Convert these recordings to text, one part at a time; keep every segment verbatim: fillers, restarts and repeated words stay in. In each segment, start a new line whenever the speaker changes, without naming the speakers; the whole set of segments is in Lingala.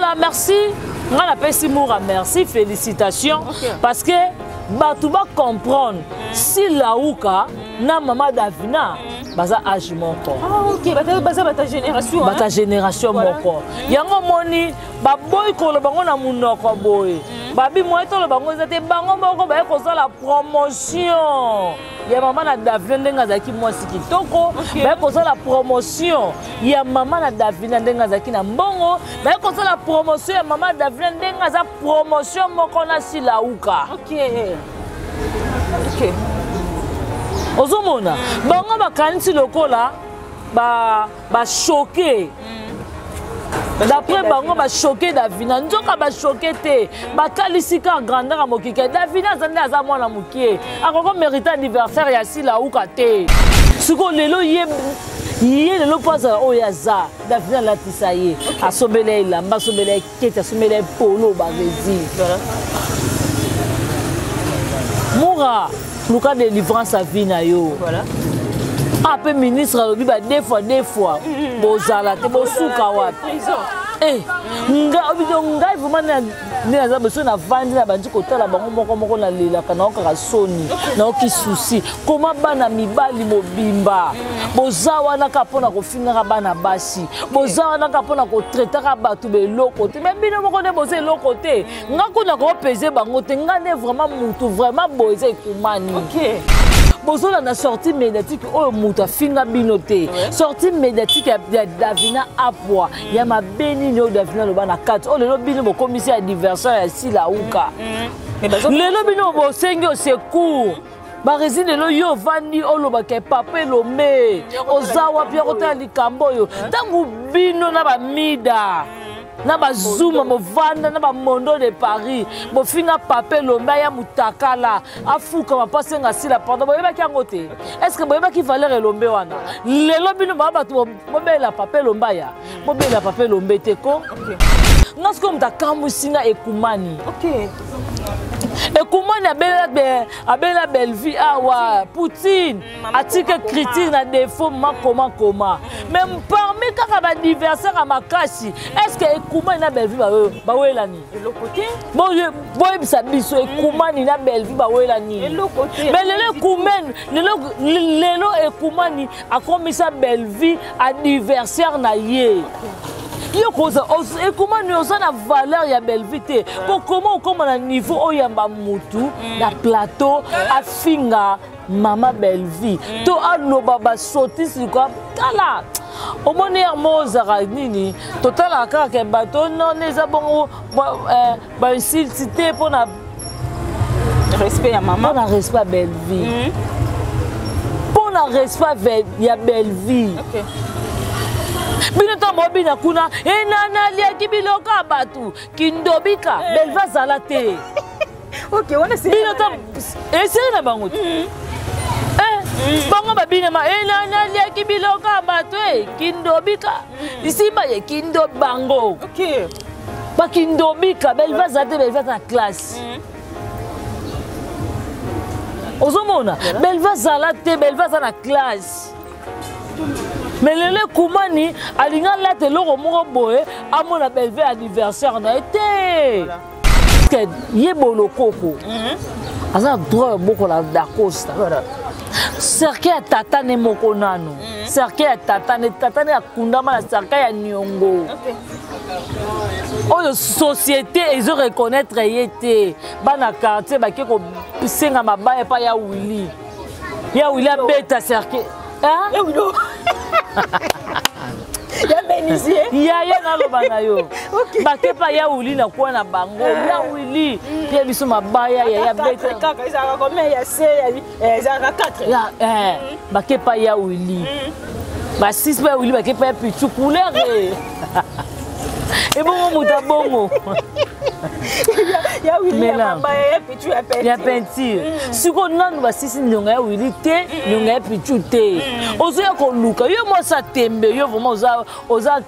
Moura, merci. On appelle Moura, merci, félicitations. Okay. Parce que tu vas comprendre si Laouka na maman Davina, baza âge mon corps.
Ah ok, baza bata génération.
Bata génération mon corps. Yango moni ba boy ko le bango na munoko boy. Babi moi to le bango zate bango moko ba ko la promotion. Ya maman na Davina ndenga zaki moi sikitoko, ba ko la promotion. Ya maman na Davina ndenga zaki na mbongo, ba ko la promotion ya maman Davina ndenga za promotion moko na Silauka.
OK. OK.
Ozomona bango bakanisi lokola ba ba choqué d'après bango ba choqué Davina nzoka ba choqué te bakalisika grandeur mokike Davina zande aza mwana mukie akoko mérite anniversaire ya Silauka te siko lelo ye ye lelo pasa oyaza Davina latisa ye asobele lamba asobele kete asobele polo bavezi Moura Luka délivrance à vie na yo.
Voilà.
Après ministre alobi ba deux fois deux fois. Bozala te bosuka wapi. Eh, nga obido nga vraiment na na za beso na vandi na bandi kotala bango moko moko na lela kana okaka soni. Na oki souci. Comment bana mibali mobimba. Bozawa na kapona ko finga bana basi. Bozawa na kapona ko traiter ka batu be lokote. Même bino moko ne boze lokote. Nga kuna ko peser bango te nga ne vraiment mutu vraiment boze kumani.
OK.
Bozola na sortie médiatique o muta finga binote sortie médiatique ya Davina apwa ya mabeni no Davina loba na quatre o lelo bino bo commissaire anniversaire ya Silauka lelo bino bo sengi au secours ba résine lelo yo vandi o loba ke papa lomé ozawa pia kota likambo yo tangu bino na ba mida na bazuma movanda na ba mondo de Paris bo finga pape lomba ya mutakala afuka mapasenga sila pardon boyeba ki angote est-ce que boyeba ki valeur elombe wana lelo bino ba batu bobela pape lomba ya bobela pape lombe teko ngasko mutakambu singa ekumani
OK
ekumani abela be abela Bellevue awa Poutine atike critique na défaut makoma koma même parmi kaka ba anniversaire à makasi est-ce que ekumani na Bellevue ba ba welani
le côté
bon boy bisa biso ekumani na Bellevue ba welani
le côté
mais lelo kumeni lelo lelo ekumani akomisa Bellevue anniversaire na ye yo koza et comment nous on a valeur ya Bellevue te pour comment comment na niveau oyamba mutu na plateau afinga mama Bellevue to aloba ba soti siko tala omoni mozara nini totala kaka bato non neza bongo ba insulté pour na
respect ya mama
pour na respect Bellevue pour na respect ya Bellevue
OK
Binoto mobina kuna enana liaki biloka batu kindobika Bellevue zalate.
OK, on est
binoto esiri na bango. Eh, bango babina ma enana liaki biloka batu kindobika. Isimba ye kindo bango.
OK.
Ba kindobika Bellevue zalate Bellevue na classe. Ozomona Bellevue zalate Bellevue na classe. Mais le Koumani alinga la te loko moko boye amona Bellevue anniversaire na été que yebolo koko asa droit boko la dakosta cercle ya tata ne moko nano cercle ya tata ne tata ne akundama na cercle ya nyongo oyo société ezo reconnaître yete bana quartier ba keko senga mabaya pa ya Willy ya Willy beta cercle hein
ya bénisier
ya ya na loba na yo bakepa ya Willy na kwa na bango ya Willy pia biso mabaya ya ya beta
kaka ezaka combien ya C ya ezaka quatre
ya eh bakepa ya Willy ba six pa Willy bakepa ya pichu couleur et bon muta bongo
ya Willy ya mabaya ya pichu ya peinture
ya peinture siko nanu ba six nyonga ya Willy te nyonga ya pichu te ozo ya ko luka yo mo sa tembe yo vraiment oza oza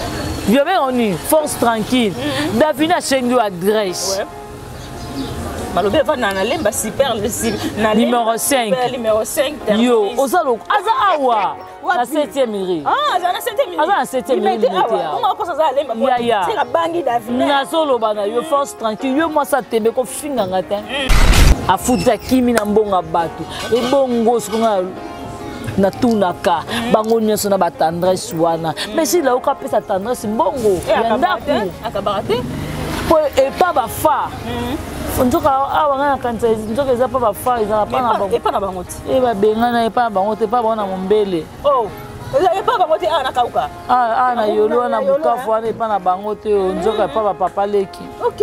yo be oni force tranquille Davina chengi adresse
Malobe va na lemba super
numéro cinq.
Numéro cinq.
Yo, osalo aza awa. La septième rue.
Ah, za na septième rue.
Ah, la septième rue.
Comment on ça lemba?
Ya ya.
C'est la bangi Davina.
Na solo bana yo force tranquille. Yo moi ça tembe ko finga ngata. Afuta kimi na mbonga batu. E bongo sikonga na tunaka bango nyonso na ba tendresse wana. Mais si la oka pesa tendresse mbongo ya ndaku.
Akabarate.
Po e pa ba fa. Nzoka awa ngana kanza nzoka eza pa ba fa eza pa na bango.
E pa na bango ti.
E ba bengana e pa na bango te pa ba na mombele.
Oh. E pa bango ti ana kauka.
Ah ana yolo na bukafu wana e pa na bango te nzoka pa ba papa leki.
OK.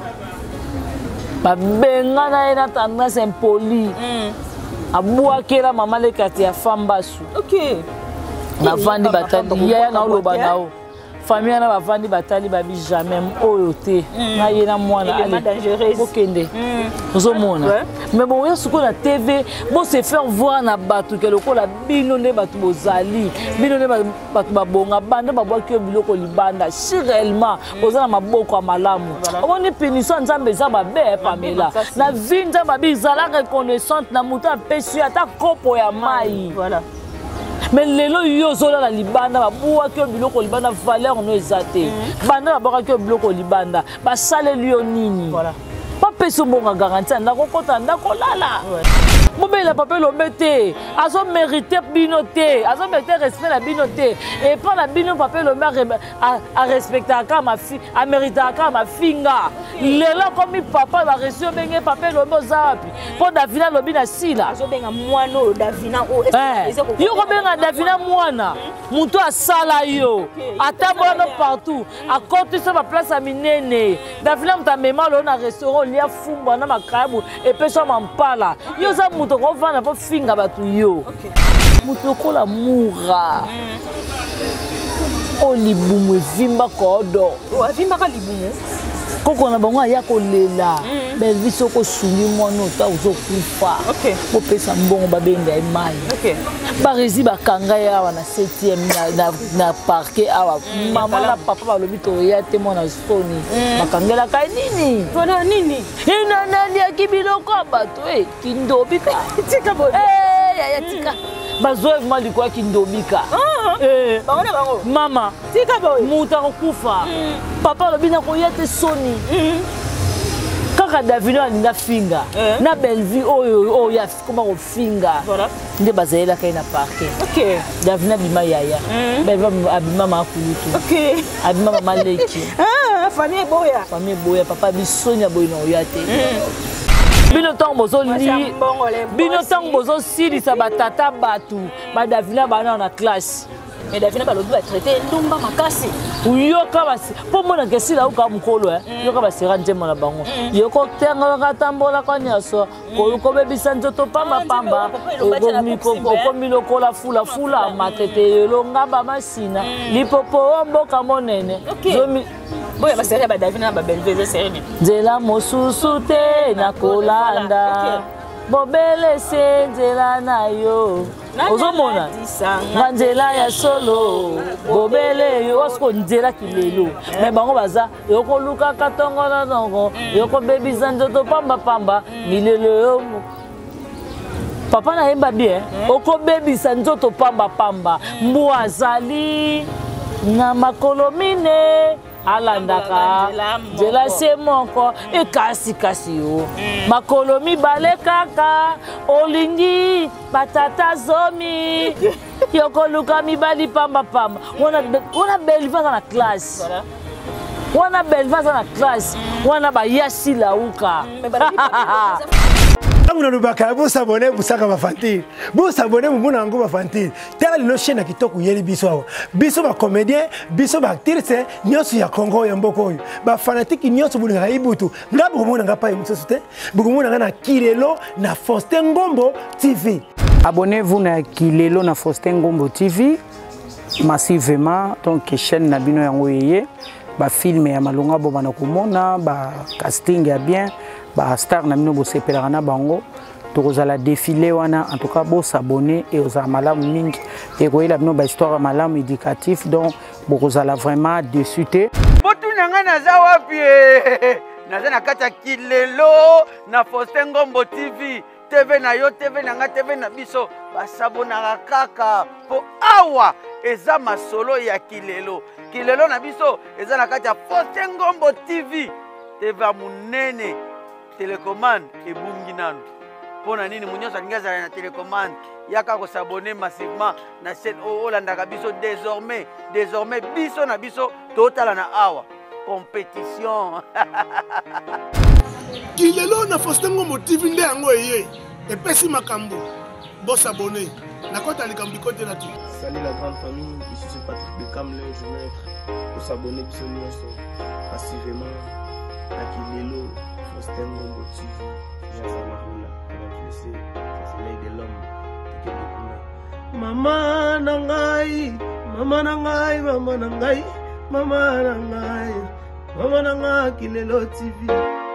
Ba bengana e na tendresse impoli. Abouakela mama le kati ya fambasu.
OK.
Na vandi batali ya na oloba nao. Famille na ba vandi batali ba bi jamais oyo te. Na yena mwana
ale dangereuse.
Okende. Ozo mona. Mais bon ya suko na T V, bon se faire voir na batu ke lokola bino ne batu bozali. Bino ne batu babonga banda babwaki biloko libanda. Si réellement ozana maboko malamu. Omoni punition nzambe za ba be Pamela. Na vinza ba bizala reconnaissante na muta pesu ata kopo ya mai. Voilà. Mais lelo yo zola la libanda ba buwa ke biloko libanda valeur no ezate. Banda ba ke biloko libanda ba sale lio nini. Voilà. Pas peso bonga garantie ndako kota ndako lala. Mobile papa lobete azo mériter binoté, azo mériter respect la binoté et pas la bino papa le maire a respecter aka ma fille, a mériter aka ma finga. Lelo comme papa va reçu benga papa le mozapi. Pour Davina lobina sila.
Azo benga mwana o Davina o.
Yo ko benga Davina mwana. Muto asala yo. Atabona partout. A côté sur ma place à minene. Davina mtamema lo na restaurant lia fumba na makabu et peso mampala. Yo za muto ko vana po finga batu yo. Muto ko la mura. O libumu vimba kodo.
O vimba ka libumu.
Koko na bango ya kolela. Belle vie soko suni mwana ota uzokufa.
OK.
Po pesa mbongo babenga mai.
OK.
Ba rezi ba kanga ya wana septième na na parquet awa. Mama la papa ba lobi to ya te mona stoni. Bakangela kai nini?
Tona nini?
Ina nani ya kibiloko bato eh kindobika.
Tika bo.
Eh ya ya tika. Bazoe mali kwa kindobika.
Eh. Bango bango.
Mama.
Tika bo.
Muta kufa. Papa lobi na ko ya te soni. Kaka Davino alinga finga na belle vie oyo oyo ya koma ko finga
voilà
nde bazela kai na parquet.
OK.
Davina bima yaya belle abima makulutu.
OK.
Abima mama leki.
Ah famille boya
famille boya papa bisonya boy na oyate. Bino tango bozo li bino tango bozo sili sa batata batu ba Davina bana na classe.
Mais Davina balobi ba traiter ndumba makasi.
Yoka basi po mona kesi la uka mukolo eh yoka basi ranjema na bango yoko tenga katambola kwa nyaso ko ko bebisa nzoto pamba pamba ko miko ko miloko la fula fula matete longa ba masina lipopo mboka monene
zomi boya basere ba Davina ba belveze serene
nzela mosusu te na kolanda bobele senzela na yo ozomona nzela ya solo bobele yo osko nzela kilelo mais bango baza yoko luka katongo na nongo yoko bebisa nzoto pamba pamba milelo yo papa na yemba bien oko bebisa nzoto pamba pamba mbu azali na makolo mine alandaka nzela se moko ekasi kasi yo makolo mibale kaka olingi batata zomi yokoluka mibali pamba pamba wana belvaza na classe wana belvaza na classe wana bayasi lauka.
Vous vous s'abonnez, vous savez ma fantine. Vous s'abonnez, vous m'en avez ma fantine. Telle une chaîne qui toque yeli biso. Biso ba comédien, biso ba actrice, nyoso ya Congo ya mboko yo. Ba fanatique nyoso bu nga ibutu. Ngabo ko mona pa imuso sote. Bu ko mona na Kilelo na Faustin Ngombo T V.
Abonnez-vous na Kilelo na Faustin Ngombo T V massivement donc chaîne na bino yango yeye. Ba film ya malonga bo bana komona, ba casting ya bien. Ba star na mino bo sepelana bango tokozala défilé wana en tout cas bo s'abonner et aux malamu mingi et ko ila bino ba histoire malamu éducatif donc bokozala vraiment déçu té
botu nanga na za wapi naza na kati ya kilelo na Faustin Ngombo T V T V na yo T V na nga T V na biso basabonaka kaka po awa eza masolo ya kilelo kilelo na biso eza na kati ya Faustin Ngombo T V T V munene télécommande ebungi nanu pona nini munyosa ngazala na télécommande yaka ko s'abonner massivement na chaîne olandaka biso désormais désormais biso na biso totala na awa compétition
kilelo na Faustin Ngombo T V nde yango eye epesi makambo bo s'abonner na kota likambi kote na tu.
Salut la grande famille, ici c'est Patrick Beckham, le jeune maître. Pour s'abonner biso nyonso passivement à kilelo Faustin Ngombo T V. Jean Marula, on sait, c'est soleil de l'homme. Mama nangai, mama nangai, mama nangai, mama nangai, mama nangai kilelo T V.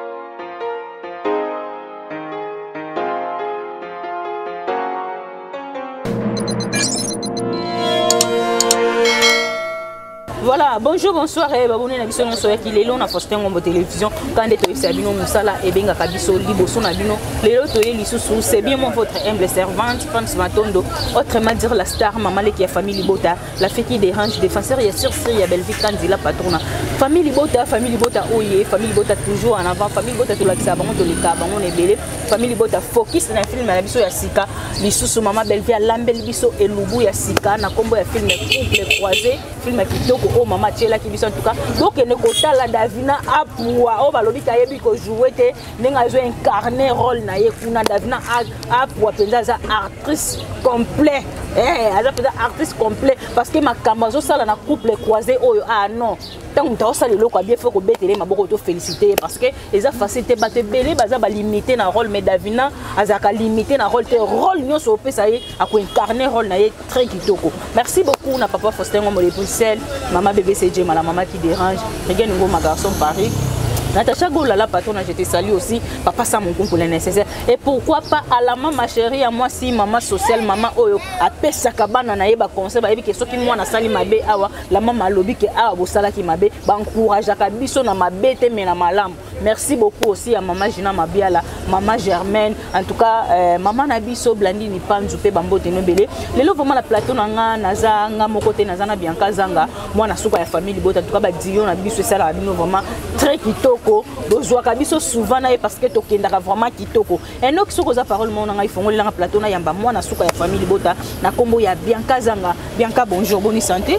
Voilà, bonjour, bonsoir, et babone na biso nyonso ya kilelo na Faustin Ngombo télévision quand est sabino musala et benga kabiso liboso na bino lelo toye lisusu c'est bien moi votre humble servante France Matondo autrement dire la star maman qui a famille Libota la fille qui dérange défenseur ya sur sur ya Belville Kandila patrona famille Libota famille Libota oye famille Libota toujours en avant famille Libota to la kisabango to leka bango ne belé famille Libota focus na film na biso ya sika lisusu maman Belville lambel biso elubu ya sika na kombo ya film couple croisé film kitoko oh maman tchela qui biso en tout cas donc ne kota la Davina apua oh balobi ka yebi ko jouer te nenga zo incarner rôle na ye kuna Davina apua penza za actrice complet eh aza penza actrice complet parce que ma kamazo sala na couple croisé oyo ah non tant que ça le loko bien faut ko betele maboko to féliciter parce que les a facilité batte belé baza ba limiter na rôle mais Davina azaka limiter na rôle te rôle nyoso pesa ye a ko incarner rôle na ye très kitoko. Merci beaucoup na papa Faustin Ngombo de Bruxelles maman bébé C J la maman qui dérange regarde nouveau ma garçon Paris Natacha Golala patron je te salue aussi papa ça mon pour le nécessaire et pourquoi pas à la maman ma chérie à moi si maman sociale maman oyo a pesa kabana na yeba conseil ba yebi que soki moi na sali mabe awa la maman lobi que awa bo sala ki mabe ba encourage ka biso na mabe te mais na malam. Merci beaucoup aussi à maman Gina Mabiala maman Germaine en tout cas euh, maman na biso Blandini Panzu pe bambote no belé lelo vraiment la plateau na nga naza nga mokote naza na Bianca Zanga moi na suka ya famille Libota en tout cas ba Dion na biso ça la bino vraiment très kitoko dozwa ka biso souvent na parce que tokendaka vraiment kitoko et donc soko za parole mon nga ifongoli na plateau na yamba moi na suka ya famille Libota na kombo ya Bianca Zanga. Bianca bonjour bonne santé.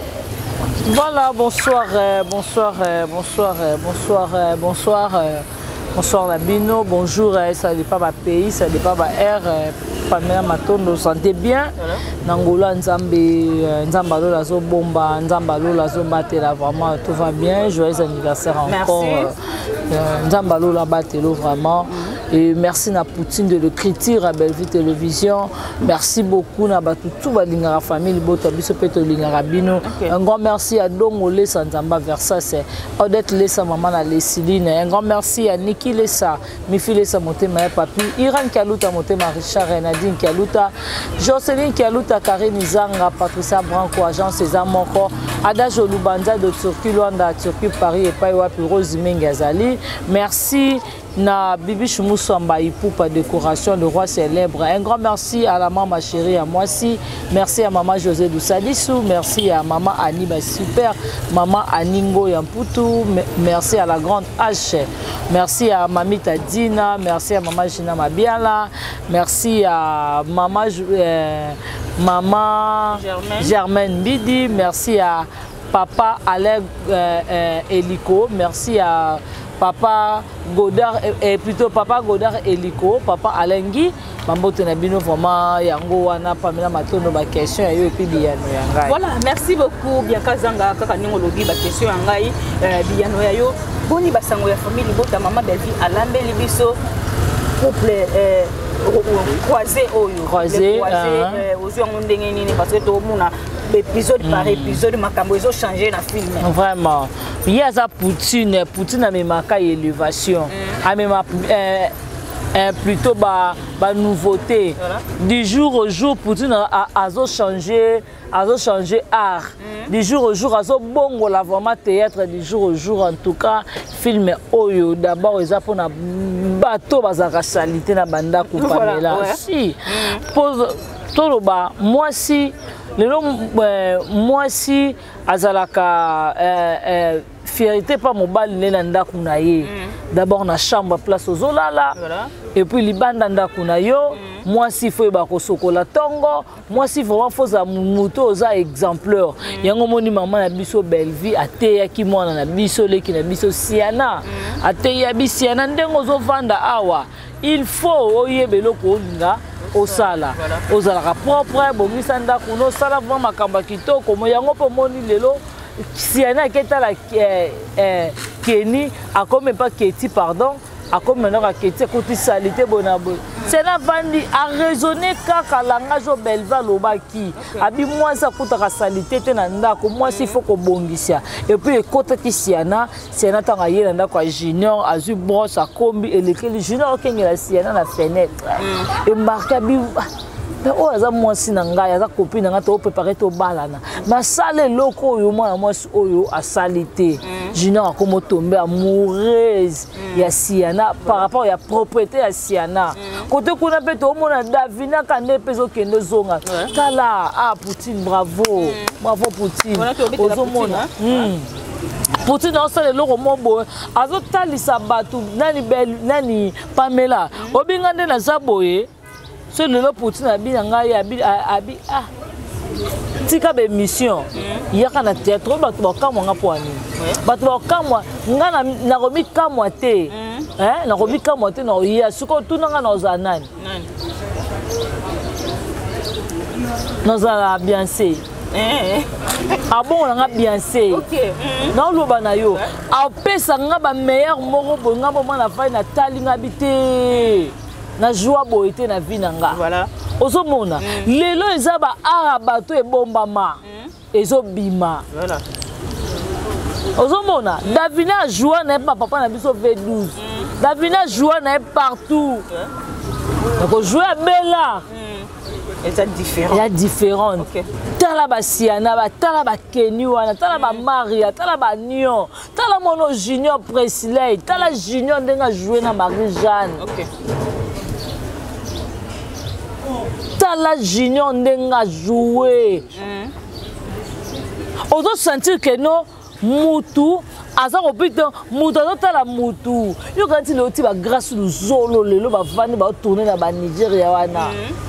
Voilà, bonsoir, euh, bonsoir, euh, bonsoir, euh, bonsoir, euh, bonsoir, euh, bonsoir Nabino, bonjour, euh, ça n'est pas ma pays, ça n'est pas ma air, euh, Pamela Matondo, sentez bien, Nangola, Nzambe, Nzambalo, la zo bomba, Nzambalo, la zo batela, vraiment tout va bien, joyeux anniversaire encore, euh, Nzambalo, la batelo, vraiment. Et merci à Poutine de le critiquer à Belleville Télévision. Merci beaucoup à toute la famille Bino. Un grand merci à Dongo Lessa Nzamba Versace, Odette Lessa Maman Lessiline. Un grand merci à Niki Lessa, Mifi Lessa Motema Papi, Iran Kaluta Motema Richard Nadine Kaluta, Jocelyn Kaluta Karine Zanga, Patricia Branco, Agent César Moko, Ada Jolubanza de Turquie, Luanda, Turquie, Paris et Paiwa Rose Mengazali. Merci. Na Bibi Choumoussamba Ipoupa décoration le roi célèbre. Un grand merci à la maman chérie à moi aussi. Merci à maman José Doussadissou. Merci à maman Annie super. Maman Aningo Yamputu. Merci à la grande H. Merci à Mamita Dina. Merci à maman Gina Mabiala. Merci à maman euh, maman Germaine. Germaine Bidi. Merci à papa Alec euh, euh, Elico. Merci à Papa Godard et plutôt Papa Godard Elico, Papa Alengui, Mambote Nabino vraiment yango wana Pamela Matondo ba question et puis Biano yangai.
Voilà, merci beaucoup Bianca Zanga kaka ningo lobi ba question yangai Biano yayo. Boni basango ya famille Libota maman Belleville alambe libiso couple euh croisé oyo.
Croisé
aux yeux ndenge nini parce que to mona épisode par épisode makambo ezo changer na film.
Vraiment. Il y a ça Poutine, Poutine a même marqué élévation. A même euh, plutôt ba, ba nouveauté. Voilà. Du jour au jour, Poutine a, a, a, a changé, a changé art. Mm. Du jour au jour, a bongo la vraiment théâtre. Du jour au jour, en tout cas, film Oyo. D'abord, ils ont pour na bateau, bazaka salité na banda coupamela. Voilà, ouais. Si, mm. pose, toloba, moi si. Lelo moi si azalaka euh, euh, fierté pas mobile nenda kuna ye d'abord na chambre place aux olala voilà. Et puis libanda ndako na yo mm. moi si faut ba ko sokola tongo moi si vraiment faut za muto za exemplaire mm. yango moni maman na biso belle vie ateya ki mwana na biso leki na biso siana mm. ateya bisiana ndengo zo vanda awa il faut oyebelo ko nga osala ozalaka propre bongisa ndako no sala vraiment makamba kitoko mo yango po moni lelo siana ketala eh keni akome pas keti pardon akome na keti côté salité bonabo c'est la vandi a raisonner kaka langage au belva lobaki abi moi ça kuta ka salité te na ndako moi si faut ko bongisia et puis côté ki siana siana tanga yena ndako a junior azu brosse a kombi et le junior kengela siana na fenêtre et marque abi mais oh aza moi si na ngai aza copine nga to préparer to balana na sale loko yo moi moi oyo a salité junior akomo tomber amoureuse ya siana par rapport ya propriété ya siana côté kuna pe to mona Davina kande pezo kende zonga kala ah Poutine bravo bravo Poutine ozo mona Poutine on sale loko mobo azo talisa batu nani bel nani Pamela obingande na zaboye. Ce le Poutine a bien engagé à abi ah tika be mission il y a kana théâtre bato ka mo nga poani bato ka mo nga na na romi ka mo te hein na romi ka mo te no ya suko tuna nga no za nani no za bien c'est eh ah bon nga bien c'est OK na lo bana yo a pesa nga ba meilleur moko bo nga bo na fa na tali nga bité na joie boité na vie nanga voilà ozo mona mm. lelo eza ba arabato e bombama mm. ezo bima voilà ozo mona mm. Davina joie na pa papa na biso V douze mm. Davina joie na partout yeah. Donc jouer bella mm. et c'est différent il y a différent OK tala ba siana ba tala ba Kenny wana tala ba Maria tala ba Nion tala mono Junior Presley tala Junior ndenga jouer na Marie Jeanne OK Tala Junior ndenga jouer. On doit sentir que non, Moutou, aza kopita Moutou aza tala Moutou. Yo quand il oti ba grâce le zolo lelo ba vandi ba tourner na ba Nigeria wana.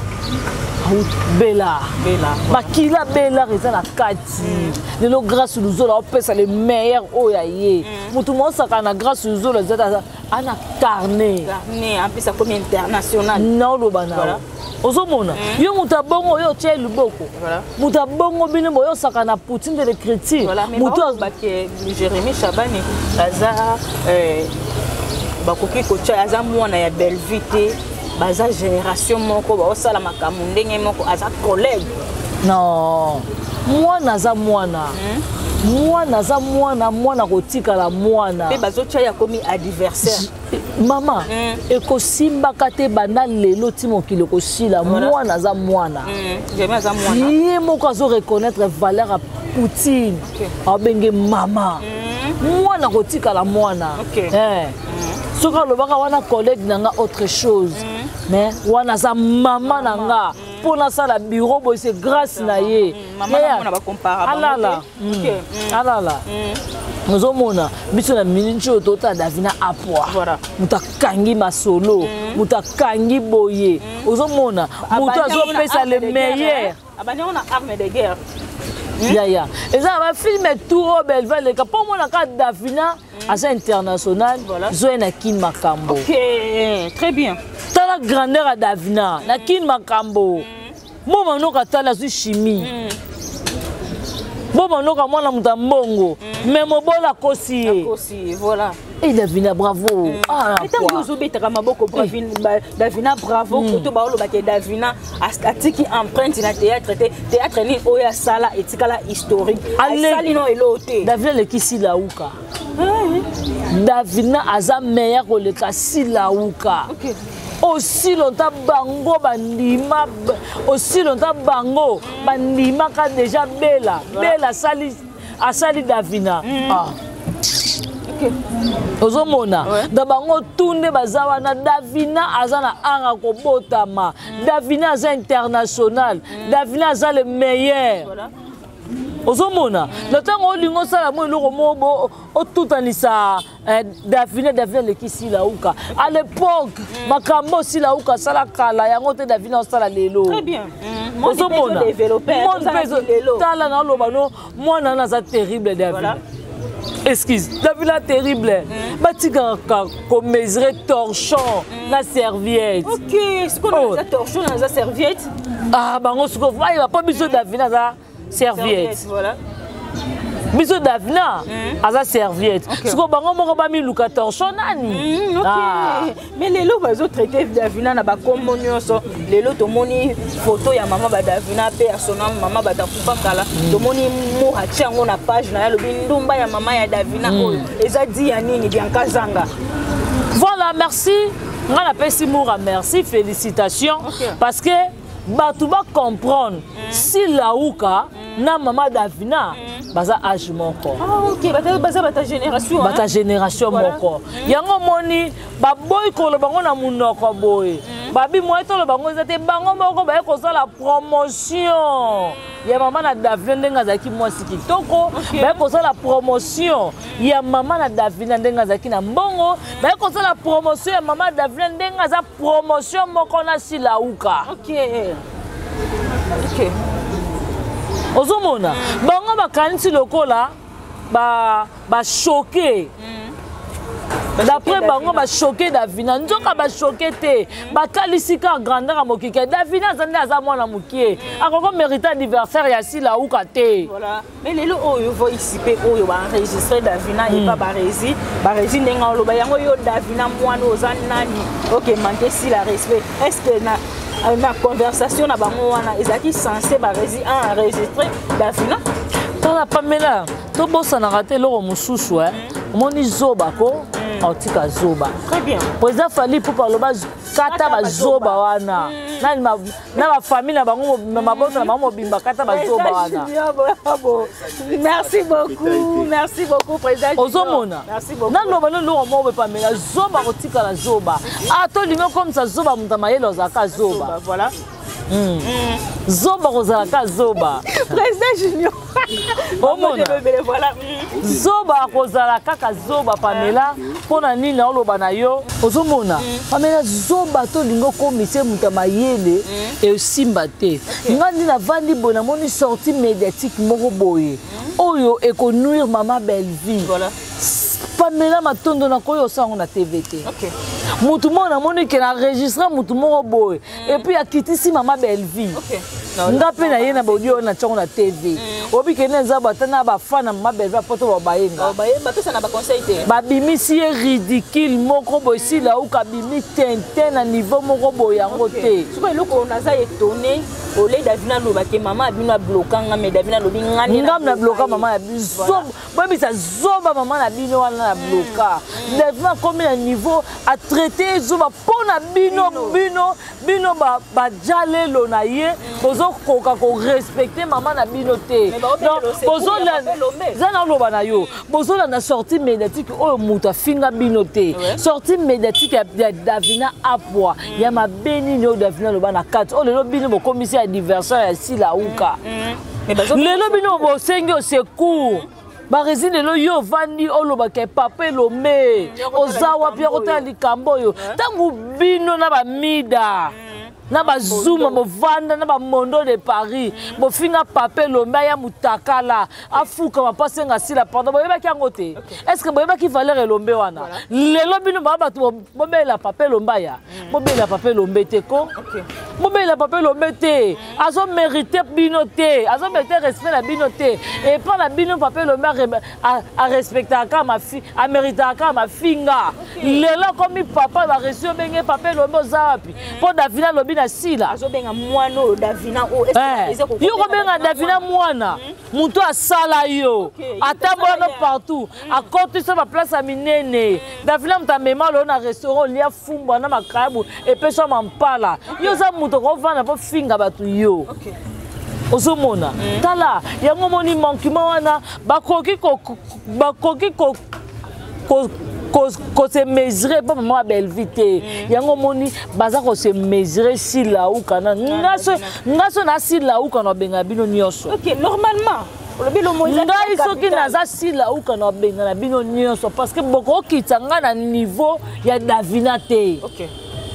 Bella, Bella. Bakila Bella reza na kati. Lelo grâce le zolo on pesa le meilleur oyaye. Moutou mo saka na grâce le zolo zeta ana carnet.
Carnet en plus ça comme international.
Non lo bana. Voilà. Ozomona yo mutabongo yo tie luboko voilà mutabongo bino boyo saka na Poutine de l'écriture
voilà mais muto baké Jérémy Chabani baza euh bakoki ko tia aza mwana ya belle vite baza génération moko ba osala makamu ndenge moko aza collègue
non mwana za mwana mwana za mwana mwana kotikala mwana
pe bazotia ya komi adversaire
mama ekosimba kate bana lelo ti mokili kosila mwana za mwana
jamais za mwana
ye moko azo reconnaître valeur à Poutine abenge mama mwana kotikala mwana eh soka lobaka wana collègue nanga autre chose mais wana za mama nanga pour na sala bureau boy c'est grâce na ye
mama na ba comparable
alala alala Mozomona biso na mincho tota Davina apwa voilà mutakangi masolo mutakangi boye ozomona muto azopesa le meilleur
abani on a arme de guerre
ya ya eza ba film tout belva le ka pour mona ka Davina asa international zo na kin makambo
OK très bien
tala grandeur à Davina na kin makambo moma no ka tala su chimie bon non comme moi na mbongo mais mobola kosi
kosi voilà
et Davina bravo
ah et vous obétez comme beaucoup Davina bravo to ba lo ba ke Davina atiki empreinte na théâtre théâtre ni oya sala etikala historique sali no elote
Davina le kisi la uka Davina aza meilleur ko le kasi la uka
OK
aussi longtemps bango bandima aussi longtemps bango bandima ka déjà bela bela sali asali Davina ah ozomona da bango tunde bazawa na Davina azana anga kobotama Davina aza international Davina aza le meilleur voilà. Ozomona le temps olingo sala mo eloko mo otutanisa Davina Davina lekisi lauka à l'époque makambo si lauka sala kala yango te Davina sala lelo
très bien
ozomona
monde
peso tala na loba no mwana na za terrible Davina excuse Davina terrible batika ko mesurer torchon na serviette
OK c'est quoi la torchon na za serviette
ah bango siko va il pas biso Davina za serviette
voilà
biso Davina aza serviette siko bango moko ba mi luka torchon nani
mais lelo bazo traiter Davina na ba kombo nyonso lelo to moni photo ya mama ba Davina pe ya sona mama ba takufa kala to moni mo hatia ngo na page na ya lobi ndumba ya mama ya Davina oyo eza di ya nini bien kazanga
voilà merci nga na pesi moura merci félicitations parce que batu ba comprendre si lauka na mama Davina baza âge moko
ah OK bata baza bata génération
bata génération moko yango moni ba boy ko lo bango na munoko boy babi moi to lo bango zate bango moko ba ko la promotion ya mama na Davina ndenga zaki mwasi kitoko ba ko la promotion ya mama na Davina ndenga zaki na mbongo ba ko la promotion ya mama Davina ndenga za promotion moko na silauka
OK OK
ozomona bango bakanisi lokola ba ba choqué d'après bango ba choqué Davina nzoka ba choqué te bakalisi ka grandeur à mokike Davina zande aza mwana mukie akoko mérite anniversaire ya sila uka te
voilà mais lelo oyo vo ici pe oyo ba enregistrer Davina et pas ba rési ba rési ndenga lo ba yango yo Davina mwana ozani nani OK manquer si la respect est-ce que na ma conversation na bango wana ezaki censé ba rési enregistrer Davina
tala Pamela to bossa na raté loro mususu hein moni zoba ko autika zoba
très bien
président Fali pour parler ba kata ba zoba wana na na ba famille na bango mabota na bango bimba kata ba zoba wana
merci beaucoup merci beaucoup président
ozomona
merci beaucoup
na loba loro mo be Pamela zoba autika la zoba ah to lingo comme ça zoba mutama yelo zaka zoba
voilà
Mm. Mm. Zoba kozalaka zoba
président Junior
omona
voilà
zoba kozalaka ka zoba Pamela pona nini na oloba na yo ozomona Pamela zoba to lingo komise mutama yele et simba te ngandi na vandi bona moni sortie médiatique moko boye oyo ekonuire mama Belle-Vie
voilà
Pamela matondo na koyo sango na T V T
OK
mutu mona moni ke na enregistrer mutu moko boye et puis akitisi mama Belle-Vie
OK
nga pe na ye na audio na tshongo na T V obi ke neza batana ba fana mama Belle-Vie poto ba bayenga
ba bayenga pesa na ba conseil te
ba bimisi ridicule moko boye si la uka bimi tente na niveau moko boye yango te
siko eloko naza étonné ole Davina lo ba ke mama abino blokanga mais Davina lo bingani
ngam na bloka mama ya biso bobi sa zoba mama na bino wana na bloka Davina comme na niveau a traiter zoba pona bino bino bino ba ba jalelo na ye bozo koka ko respecter mama na bino te donc bozo la zana loba na yo bozo la na sortie médiatique oyo muta finga bino te sortie médiatique ya Davina apwa ya mabeni no Davina loba na quatre o lelo bino bo commissaire anniversaire ya sila uka lelo bino bo sengi au secours barezi lelo yo vandi oloba ke papa lomé ozawa pia kota likambo yo tangu bino na ba mida na ba zuma bovanda na ba mondo de Paris bofinga pape lomba ya mutakala afuka mapasenga sila pardon boyeba ki ngote est-ce que boyeba ki valeur elombe wana lelo bino ba batu bobela pape lomba ya bobela pape lombe te ko bobela pape lombe te azo mériter bino te azo mériter respect la bino te et pas la bino pape lomba a respecter ka ma fille a mériter ka ma finga lelo comme papa ba reçu benge pape lombe ozapi po Davina lobi bina sila
azobenga mwana oyo Davina o
yo kobenga Davina mwana mutu asala yo atambola partout akotisa ba place a minene Davina mutamema lo na restaurant lia fumba na makabu epeso mampala yo za mutu ko vana po finga batu yo ozomona tala yango moni manquement wana bakoki ko bakoki ko ko se mesurer pas maman belle vite yango moni baza ko se mesurer si la ou kana ngaso ngaso na si la ou kana benga bino nyonso.
OK, normalement
ngai soki naza si la ou kana benga na bino nyonso parce que boko kitanga na niveau ya Davina te.
OK.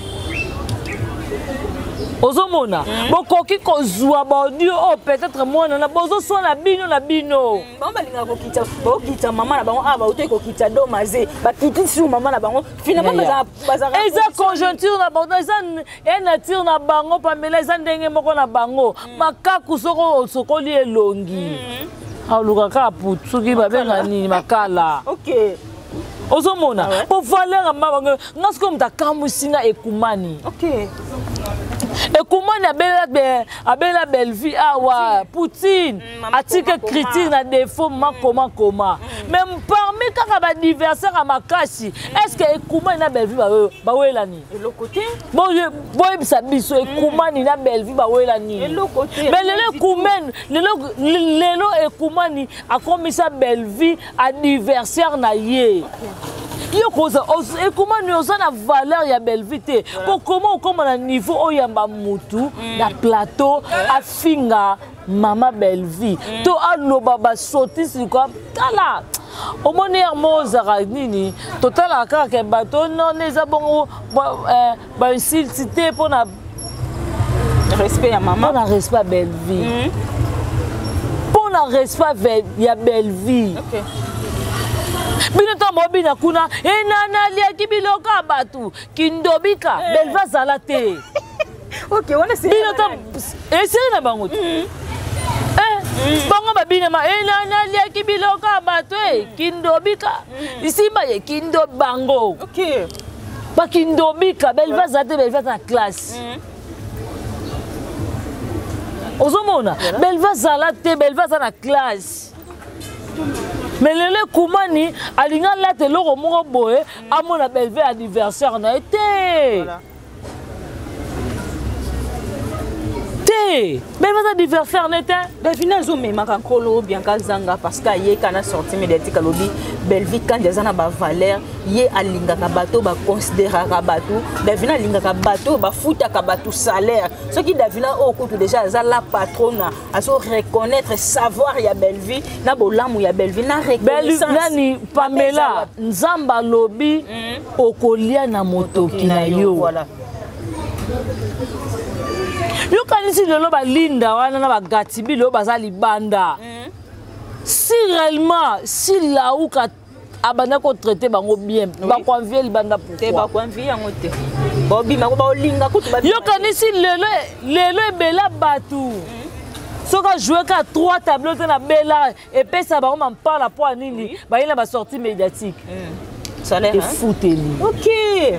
Ozomona bokoki kozwa baudio oh peut-être moi na bozo so na bino na bino
mama linga kokita kokita mama na bango aba uto kokita do maze bakiti sur mama na bango finalement baza baza
eza conjoncture na bango eza e nature na bango pamela eza ndenge moko na bango makaku soko sokoli elongi aluka ka putsuki babenga nini makala.
OK.
Ozomona po valeur mabango ngasko mutakambusinga ekumani.
OK.
Ekumani abela be abela belle vie awa Poutine atike critique na défaut ma comment comment même parmi kaka ba adversaire à makasi est-ce que Ekumani na belle vie ba ba welani
de l'autre côté
bon boy bisa biso Ekumani na belle vie ba welani
de l'autre côté
mais lelo Kumeni lelo lelo Ekumani a commis sa belle vie adversaire na ye yo koza Ekumani oza na valeur ya belle vie te pour comment comment na niveau oyamba mutu na plateau afinga mama belle vie to aloba ba sotisi kwa tala omoni hermosa nini totala kaka bato non eza bongo ba insulté pour na
respect ya mama
pour na respect belle vie pour na respect ya belle vie.
OK.
Bino to mobina kuna enana lia kibiloka batu kindobika belva zalate.
OK, wana c'est
bino to esiri na bango eh bango babina ma enana lia kibiloka batu eh kindobika isimba ye kindo bango.
OK.
Ba kindobika belva zalate belva na classe. Ozomona belva zalate belva na classe. Mais le Kumani alinga la te loko moko boye amona belve anniversaire na été. Té, belve anniversaire na été.
Davina zo me makankolo bien kazanga parce que ye kana sorti médiatique alobi belve quand des ana ba valeur ye alinga ka bato ba considérer ka bato Davina alinga ka bato ba futa ka bato salaire ce qui Davina au coup déjà za la patronne à se reconnaître savoir ya belve na bolamu ya belve na reconnaissance
nani Pamela nzamba lobi okolia na motoki na yo
voilà.
Yo kanisi lelo ba linda wana na ba gatibi lelo bazali banda si réellement si la ou ka abana ko traiter bango bien ba convier li banda pourquoi
ba convier yango te bobi mako ba olinga kutu ba
yo kanisi lelo lelo ebela batu soka jouer ka trois tableaux na bela et puis ça ba on parle pour nini ba ina ba sortie médiatique
salaire
et fouteli.
OK.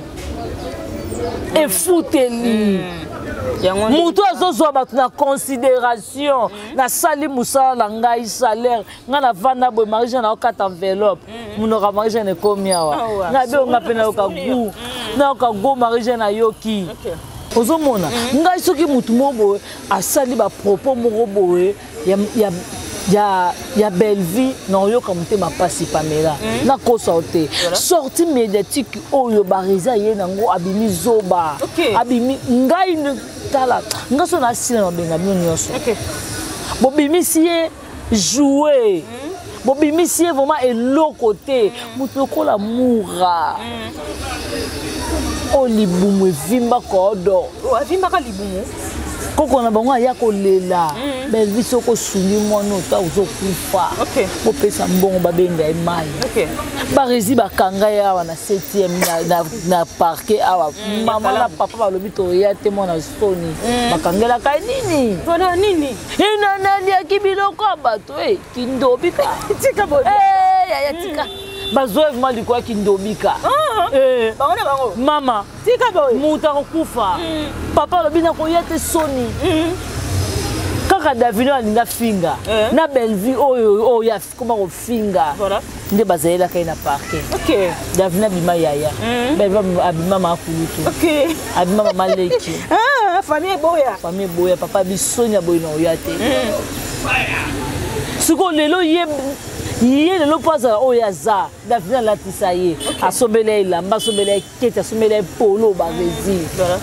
Et fouteli mutu azozwa bato na considération na sali musala na ngai salaire nga na vanda boye marie-jeanne aokata enveloppe munoka marie-jeanne ekomi awa nga be onga mpe nayoka gu nayoka gu marie-jeanne ayoki ozomona ngai soki mutu moko boye asali bapropos moko boye ya ya ya belle vie na oyoka motema pasi Pamela na kosa ote sorti médiatique oyo bariza ye nango abimi zoba abimi ngai tala ngaso na sila na benga bino nyonso bobimi sie jouer bobimi sie vraiment eloko te mutu kola mura o libumu evimba kodo
o avimba ka libumu
koko na bango ya kolela belle vie soko suni mwana ota uzokufa popesa mbongo babenga emai barezi bakanga ya awa na septième na parquet awa mama na papa balobi toya te mwana soni bakangelaka nini
mpona nini
enanani yaki biloko ya bato kindobika
tika
yaya tika bazoevema likwa kindobika Eh.
Bango na bango.
Mama.
Tika boy.
Muta kokufa. Papa lobi na koya te soni. Kaka Davino alinga finga. Na Bellevue oyo oyo ya koma ko finga.
Voilà.
Nde bazela kai na parking.
OK.
Davina bima yaya. Bellevue abima makulutu.
OK.
Abima mama leki.
Ah, famille boya.
Famille boya papa bisonya boy na oya te. Siko lelo ye ye lelo paza oya za Davina latisa ye. Asombele ilamba, asombele kete, asombele polo bavezi.
Voilà.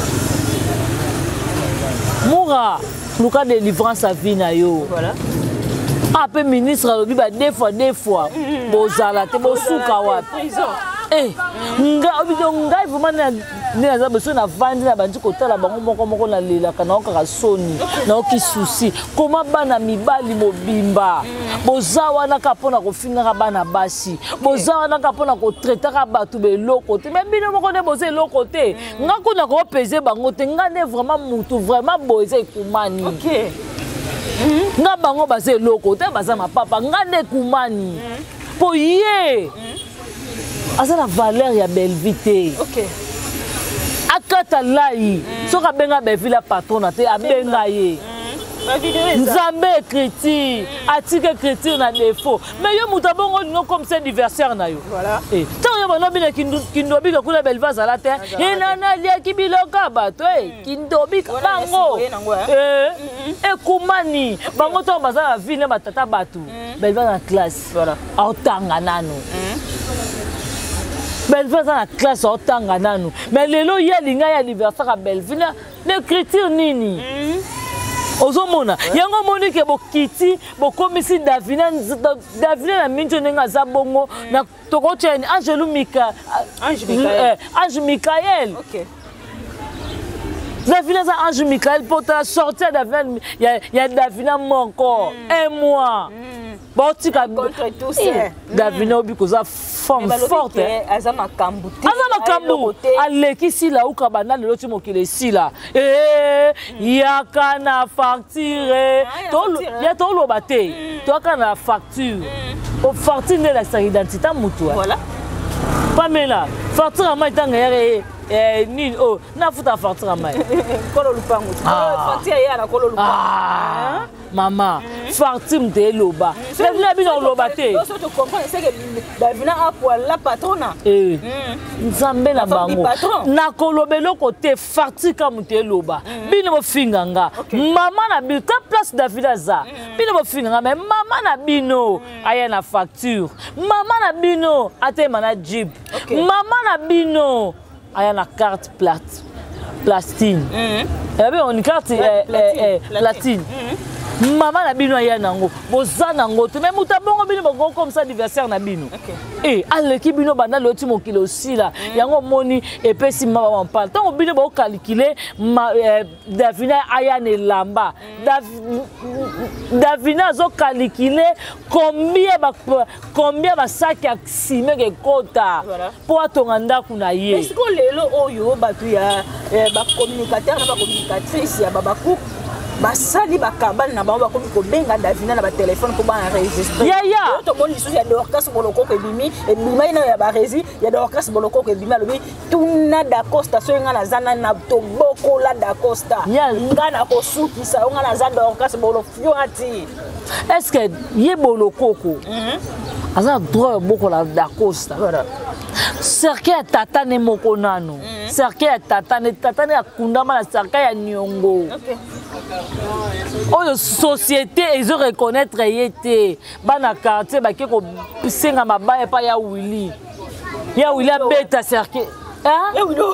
Moura Luka délivrance à vie na yo.
Voilà.
Après ministre lobi ba deux fois deux fois. Bozala te bosuka wa
prison.
Eh, nga obido nga vraiment na na za beso na vandi na bantu kotala bango moko moko na lela kana okaka soni na oki souci. Comment bana mibali mobimba. Bozawa na kapona ko finga bana basi. Bozawa na kapona ko traiter ka batu be loko te. Même bino moko ne boze loko te. Nga kuna ko peser bango te nga ne vraiment mutu vraiment boze kumani.
OK.
Nga bango baze loko te baza mapapa nga ne kumani. Po ye. Asa la valeur ya Bellevue te.
OK.
Akata lai. Soka benga Bellevue la patron te abenga ye. Nzambe écriture, article écriture na défaut. Mais yo mutabongo non comme c'est anniversaire na yo.
Voilà.
Eh, tant yo bana bina kindobi ka kula Bellevue za la te. E nana lia kibiloka bato eh kindobi bango. Eh, e kumani bango to baza la ville ba tata bato. Bellevue na classe. Voilà. Autanga nano. Bellevue za na classe autanga nano. Mais lelo ya linga ya anniversaire à Bellevue na l'écriture nini? Ozomona yango monike bokiti bokomisi Davina Davina na minjo nenga za bongo na tokocheni Angelo Mika
Ange Michael
Ange Michael.
OK.
Davina za Ange Michael pour ta sortir Davina il y a il y a Davina encore un mois. Botika
contre tout ça.
Davina obi koza femme forte.
Azama kambu.
Azama kambu. Aleki sila ukabana lelo ti mokile sila. Eh yaka na facture. To ya to lo bate. To ka na facture. Au facture de la sa identité mutu.
Voilà.
Pamela, facture ma itanga yare eh ni oh na futa facture ma.
Kolo lupangu. Facture ya na kolo lupangu.
Mama, Fartim de Loba. C'est la vie dans Loba. Tu
comprends, c'est que Davina a pour la patrona.
Eh, Nzambe la bango. Na kolobelo côté Farti comme te Loba. Bino mo finganga. Maman na bi ta place Davina za. Bino mo finganga mais maman na bino aya na facture. Maman na bino ate mana jeep. Maman na bino aya na carte plate. Plastine. Eh bien on une carte platine. Maman na bino ya nango boza nango te mais mutabongo bino bongo comme ça anniversaire na bino eh aleki bino bana loti mokilo aussi là yango moni epesi mama parle tant bino bo calculer Davina aya ne lamba Davina zo calculer combien ba combien ba sac ya ciment ke kota pour atonga ndaku na ye
est-ce que lelo oyo batu ya ba communicateur na ba communicatrice ya baba couple basali bakabali na bango bakomi kobenga Davina na ba téléphone pour ba enregistrer
ya ya
to moni lisusu ya Dorcas boloko ko bimi e bima ina ya ba rési ya Dorcas boloko ko bima lobi tuna da Costa so nga na zana na to boko la da Costa nga na ko sukisa nga na za Dorcas boloko ati
est-ce que ye boloko ko aza droit boko la da Costa
voilà
cercle ya tata ne moko nano cercle ya tata ne tata ne akundama na cercle ya nyongo
OK.
Oh, société, ils ont reconnaître yété. Bana quartier, bah qui ko senga mabaya pa ya Willy. Ya Willy a beta cercle. Hein?
Ya Willy.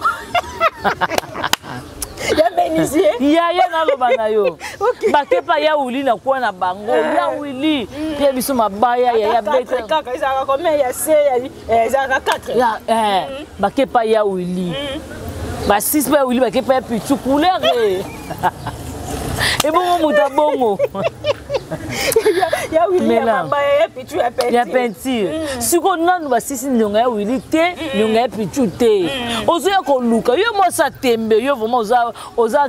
Ya Benizie.
Ya ya na lo bana yo. Ba ke pa ya Willy na kwa na bango. Ya Willy. Pia biso mabaya ya ya beta.
Kaka izaka combien ya C ya izaka quatre.
Ya eh ba ke pa ya Willy. Ba six pa Willy ba ke pa pichu couleur. Et bon, mon bongo.
Ya Willy ya mabaya ya pichu ya peinture.
Ya peinture. Si ko nanu ba sisi nyonga ya Willy te, nyonga ya pichu te. Ozo ya ko luka, yo mo sa tembe, yo vraiment oza oza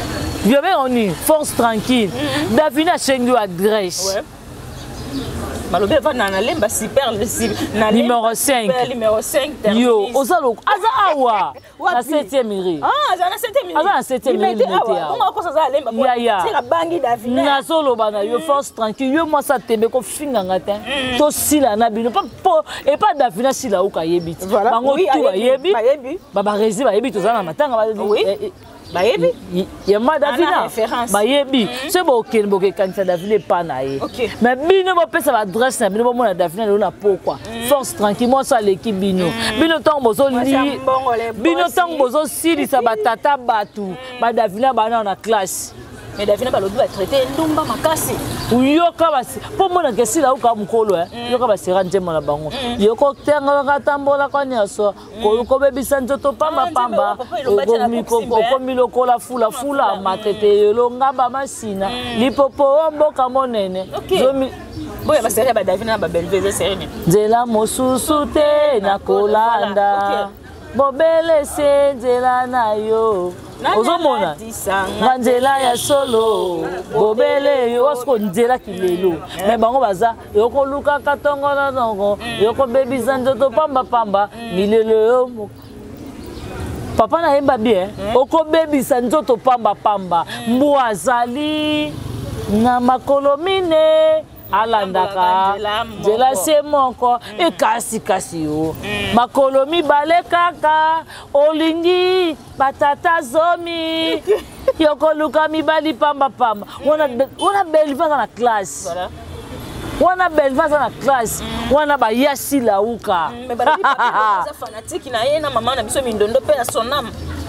Yo ben on y force tranquille. Davina chengu adresse.
Malobe va na lemba super
numéro cinq.
Numéro cinq.
Yo, osalo aza awa. La septième rue.
Ah, za na septième rue.
Ah, na septième rue limité.
Comment ko ça lemba?
Ya ya.
C'est la bangi Davina.
Na solo bana yo force tranquille. Yo moi ça tembe ko finga ngata. To sila na bino pas et pas Davina sila uka yebi. Bango tu yebi. Ba ba rezi ba yebi to za na matanga ba.
Oui. Bayebi
ya ma Davina bayebi c'est bon ok bon candidat Davina pas naé mais bino ba pesa adresse na bino ba Davina na pourquoi force tranquille moi ça l'équipe bino bino tant bozo li bino tant bozo sili sa batata batu ba Davina ba na classe
mais Davina ba lobi ba traiter ndumba makasi
yoka basi po mona kesi la uka mukolo eh yoka basi ranje mona bango yoko tenga katambola kwa nyaso ko ko bebisa nzoto pamba pamba ko miko ko miloko la fula fula matete yolo ngaba masina lipopo mboka monene zomi
boya basere ba Davina ba belveze serene
nzela mosusu te na kolanda bobele se nzela na yo ozomona nzela ya solo bobele yo osko nzela kilelo mais bango baza yoko luka katongo na nongo yoko bebisa nzoto pamba pamba milelo yo papa na yemba bien oko bebisa nzoto pamba pamba mbu azali na makolo mine alandaka nzela se moko ekasi kasi yo makolo mibale kaka olingi batata zomi yokoluka mibali pamba pamba wana belivaza na classe wana belivaza na classe wana bayasi lauka
fanatique na ye na mama na biso mindondo pe ya sonam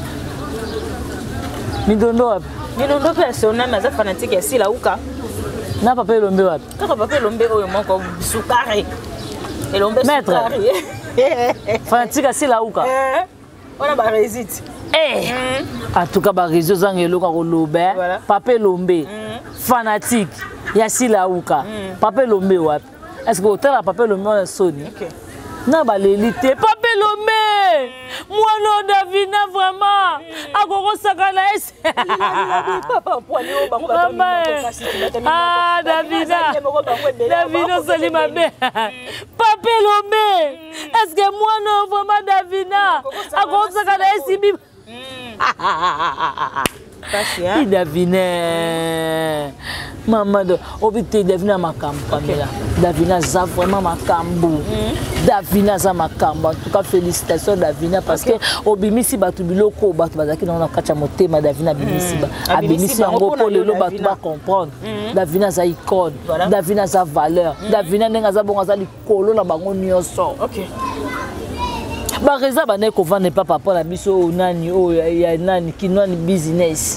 mindondo wapi
mindondo pe ya sonam aza fanatique ya silauka
na papa Elombe wapi
kaka papa Elombe oyo moko sukari Elombe sukari
fanatique si la uka
eh ona ba résite
eh en tout cas ba réseau zangelo ka kolobe papa Elombe fanatique ya si la uka papa Elombe wapi est-ce que hôtel papa Elombe on soni OK na ba lélité papa Elombe moi non Davina vraiment akoko sakana ese
papa poani o bango ba
ah Davina Davina sali mabe papa Elombe est-ce que moi non vraiment Davina akoko sakana ese bi
Pasia
Davina maman de obité Davina makambo Pamela Davina za vraiment makambo Davina za makambo en tout cas félicitations Davina parce que obimisi batu biloko batu bazaki na kacha motema Davina bimisi ba abimisi yango ko lelo batu ba comprendre Davina za icône Davina za valeur Davina nenga za bonga za likolo na bango nyonso
OK
ba reza ba ne ko vendre papa pour la biso nani o ya nani kinwani business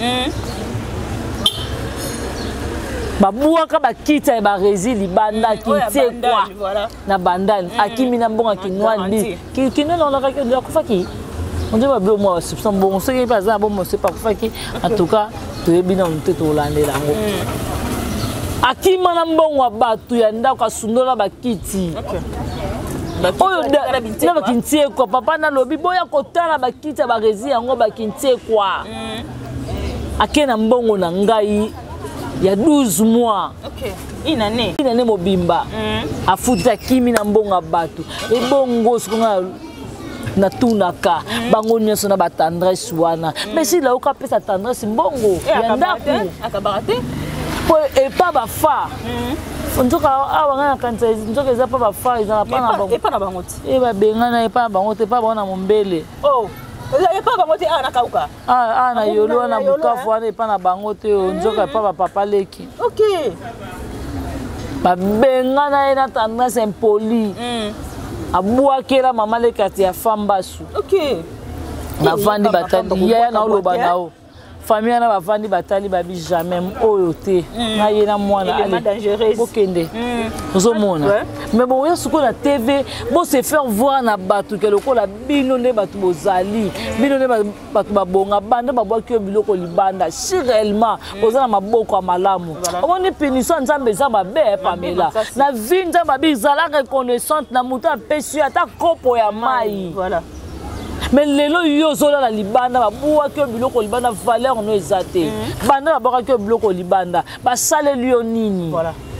ba buaka ba kita ba rezi libanda kite kwa na bandani akimi na mbonga kinwani ki kinwani on a ka kufa ki on dit ba blo mo substance bon ce qui pas ça bon c'est pas kufa ki en tout cas to yebi na on te to landela ngo akima na mbonga batu ya ndaka sundola ba kiti oyo na bakintie kwa papa na lobi boya kotala bakita barezi yango bakintie kwa akena mbongo na ngai ya douze mois
OK inane
inane mobimba afuta kimi na mbongo batu ebongo sikonga na tunaka bango nyonso na batendresse wana mais si la oka pesa tendresse mbongo ya ndaku
akabarate
po e pa ba fa nzoka awa ngana kanza nzoka eza pa ba fa eza pa na bango
e pa na bango ti
e ba bengana e pa na bango te pa ba na mombele
oh e pa bango te ana kauka
ah ana yolo na bukafu ana e pa na bango te nzoka pa ba papa leki
OK
ba bengana ena tendresse impoli abuakela mama lekati ya fambasu
OK
bavandi batali yaya na oloba nao famille na bavandi batali babi jamais oyo te na yena mwana
allez
bokende ozomona mais bon yo suko na T V bon se faire voir na batu ke lokola bino ne batu bozali bino ne batu babonga banda babwaki yo biloko libanda si réellement oza na maboko ya malamu omoni punition nzambe eza mabe Pamela na vie nzambe abi ezala reconnaissante na moto apesi ata kopo ya mai
voilà
mais lelo yo zola la libanda babuwa ke biloko libanda valeur no ezate banda babaka ke biloko libanda ba sale liyo nini
voilà
pas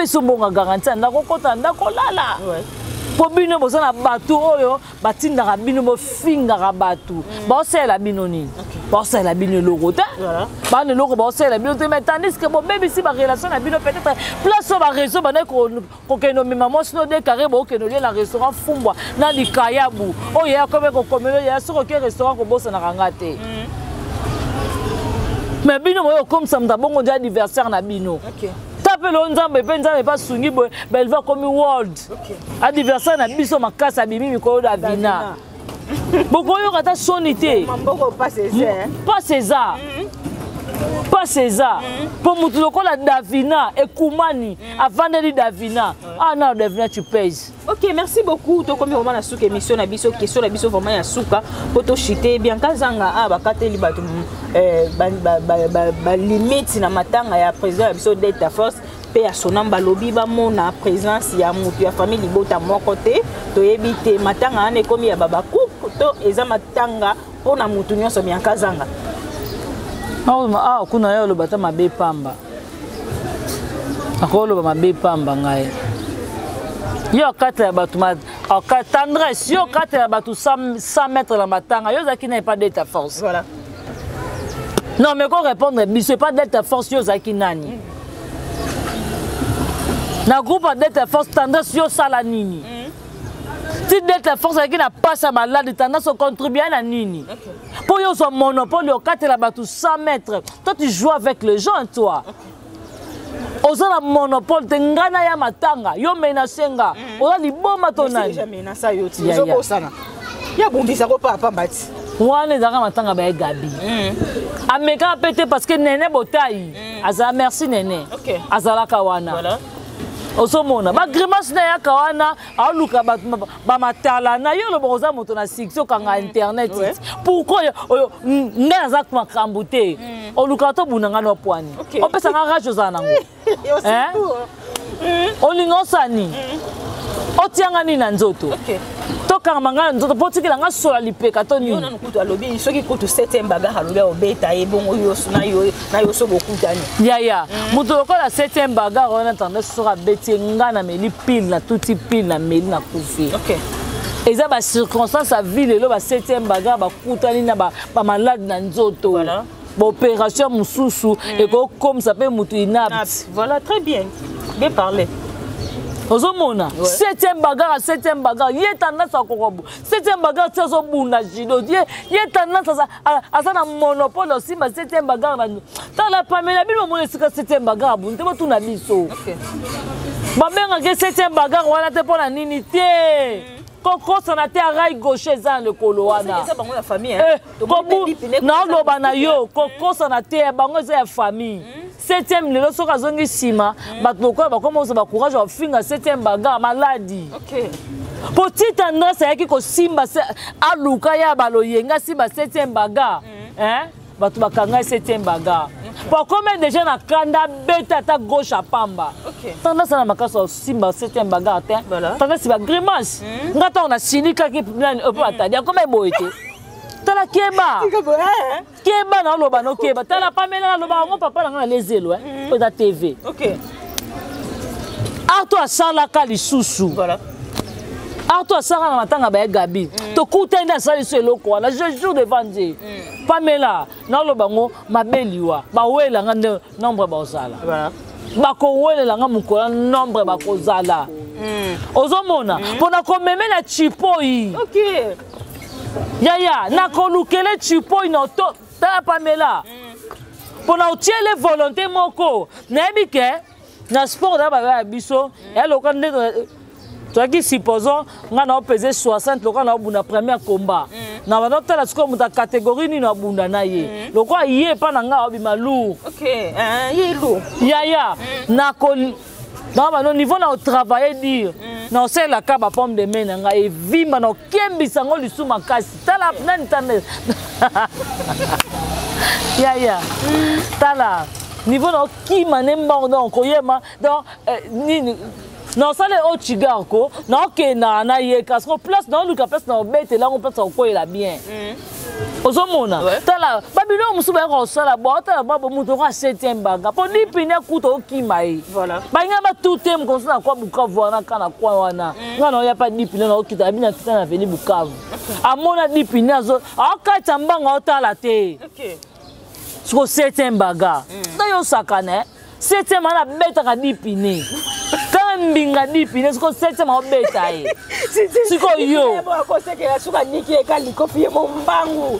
pesa mbongo garantie ndako kota ndako lala po bino bozana bato oyo batindaka bino bofingaka bato baosala bino nini baosala bino eloko te bana eloko baosala bino te mais tandis que bobebisi barelation na bino peut-être place oyo bareseau banayi kokende omema mwasi no dekare bookende olie na restaurant fumbwa na likayabu oyo ya kome kokomela oyo ya soki oke restaurant kobosanaka nga te mais bino boyo okomisa moto abongo nde anniversaire na bino tapelo nzambe mpe nzambe mpe asungi boye belva komi world anniversaire na biso makasi abimi mikolo davina bokoyoka ta soni te pas césar pas césar mpo motu lokola davina ekumani avandeli davina ah non davina tu pèses.
Ok, merci beaucoup. To komi vraiment na suka émission na biso question na biso vraiment ya suka po to chiter bien kazanga ah bakateli bato eh ba ba ba limite na matanga ya président ya biso d'État force pe ya sonamba lobi ba mona présence ya mutu ya famille libota moko te to yebite matanga ane komi ya baba coupe to eza matanga pona mutu nyonso bien kazanga.
Ah kuna yo lo bata mabe pamba. Akolo ba mabe pamba ngai. Yo kata batu ma ka tendresse yo kata batu cent mètres la matanga yo zaki n'a pas d'État force.
Voilà.
Non mais qu'on répondre c'est pas d'État force yo zaki nani. Na groupe d'État force tendresse yo sala nini. Si d'État force zaki na passe malade tendance au contribuer na nini. Pour yo son monopole yo kata la batu cent mètres. Toi tu joues avec les gens toi. Oza la monopole te ngana ya matanga yo menacenga oza liboma tonani
jamais na sa yo ti zo kosana ya bundisa ko papa mbati
wana ezaka matanga ba gabi ameka pete parce que nene botai azala merci nene azalaka wana voilà osomona ba grimace na ya kawana aluka ba matala na yo lo boza moto na six kanga internet pourquoi nga za kwa kambute oluka to bunanga no poani opesa nga rajo za nango eh olingo sani otianga ni na nzoto toka manga nzoto potikela nga sola lipeka to ni
yo nanu kutu alobi soki kutu septième bagarre alobi obeta e bongo yo na yo na yo so bokutani
ya ya mutu lokola septième bagarre on attendait sera beti nga na meli pile na tuti pile na meli na kufi
OK
eza ba circonstance à ville lo ba septième bagarre ba kutani na ba malade na nzoto
voilà
opération mususu et comme ça peut mutu inapte
voilà très bien bien parlé.
Ozomona septième bagarre septième bagarre yé tendance à kokobu septième bagarre ça so bunda jido yé yé tendance à ça na monopole aussi ma septième bagarre na ta la pamela bino mo esika septième bagarre bunte bo tuna biso OK ba benga ke septième bagarre wana te pona nini te koko sana te arai gauche za le koloana
c'est bango la famille
hein na loba na yo koko sana te bango za ya famille septième lelo soka zongi sima batoko ba commence ba courage ba finga septième bagarre maladie
OK
petite tendance yaki ko simba aluka ya baloyenga simba septième bagarre hein batu bakanga septième bagarre pour combien de gens na kanda beta ta gauche à pamba
OK
tendance na makaso simba septième bagarre te tendance ba grimace ngata on a sinika ki plan opo atadi comme boyete tala keba keba na loba no keba tala pamela na loba ngo papa na lezelo hein pour ta T V
OK
arto asala kali susu
voilà
arto asala na matanga ba gabi to kutenda sali so eloko wana je jour devant Dieu pamela na loba ngo mabeliwa ba wela nga nombre ba osala
voilà
ba ko wela nga mukola nombre ba kozala ozomona pona ko memela chipoi
OK
ya ya na kolukele chipoi na to ta pamela pona otiele volonté moko na ebike na sport da ba biso ya lokande toi qui supposons nga na peser soixante lokana na bunda premier combat na ba notala siko muta catégorie ni na bunda na ye loko yé pa na nga obima lourd
OK hein yé lourd
ya ya na ko dans ba niveau na travailler dire na c'est la ka ba pomme de main nga e vimba na kembisa ngo lisu makasi tala nani tande ya ya tala niveau na ki manemba donc oyema donc ni non ça les autres chigarko non que na na ye parce que place dans le place na bête là on peut ça quoi il bien ozomona tala babilo musuba ko sala bo tala babo muto ko septième baga po ni pine kuto kimai
voilà
banga ba tout tem ko na kwa Bukavu wana kana kwa wana ngana ya pa ni pine na okita bina kita na veni Bukavu amona ni pine azo akata mbanga otala te OK so septième baga na yo sakane septième ana beta ka ni pine kambinga ni pine so septième o beta e siko yo
ko seke la suka niki e kali kofi mo mbangu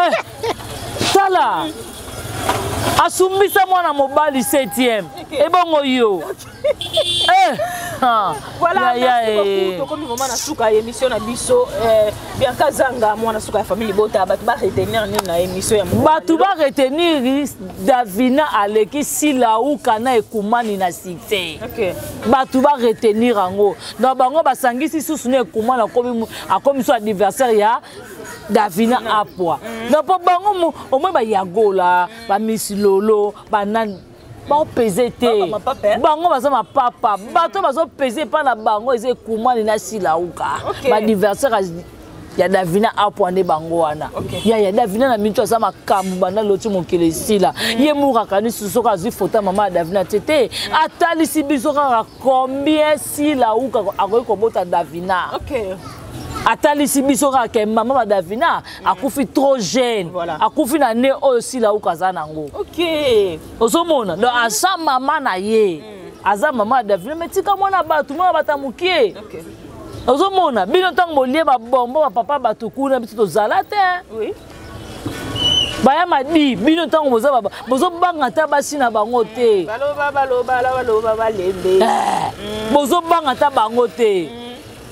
tala asumbisa mwana mobali septième e bongo yo eh
voilà merci beaucoup comme vraiment na suka émission na biso bien kazanga mwana suka ya famille bota batu ba retenir ni na émission ya
batu ba retenir Davina aleki silauka na ekumani na succès
OK
batu ba retenir ango na bango basangisi susu na ekumana komi akomi so anniversaire ya Davina apwa na po bango au moins ba yagola ba misilolo ba nan ba peser te bango baza ma papa bato bazo peser pa na bango eze kumani na silauka ba anniversaire ya Davina apwa ne bango wana ya ya Davina na minto za makambu bana loti mokele sila ye mura kani susoka azu photo mama Davina tete atali sibiso ka combien silauka akoyi kobota Davina
OK
atali sibiso ka ke mama Davina akufi trop jeune akufi na ne aussi la ukaza nango
OK
ozomona donc asa mama na ye aza mama Davina metika mwana batu mwana batamukie
OK
ozomona bino tango molie ba bombo ba papa batu kuna biso to zalate
oui
baya madi bino tango boza baba bozo banga ta basi na bango te
baloba baloba baloba balembe
bozo banga ta bango te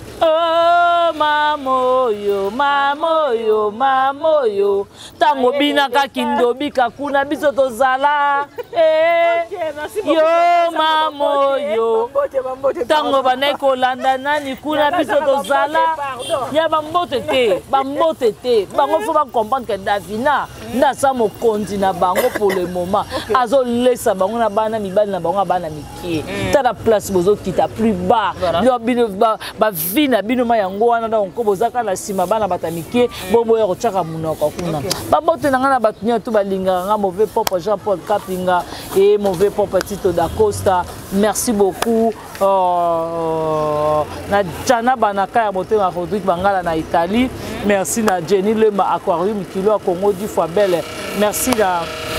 oh mamoyo mamoyo mamoyo tango bina ka kindobi kakuna biso tozala eh yo mamoyo tango banai kolanda nani kuna biso tozala ya bambote te bambote te bango faut ba comprendre que Davina na sa mokonzi na bango pour le moment azo lesa bango na bana mibali na bango bana mikie tala place bozo kita plus bas bino ba vie na bino mayango wana donc bozaka na sima bana batamike bobo ya kochaka munoko kuna babote na ngana batunya tu balinga nga mauvais papa Jean Paul Kapinga et mauvais papa Tito da Costa merci beaucoup euh, na Jana Banaka ya motema Rodrigue Bangala na Italie merci na Jenny Lema Aquarium Kilo Congo du fois belle merci na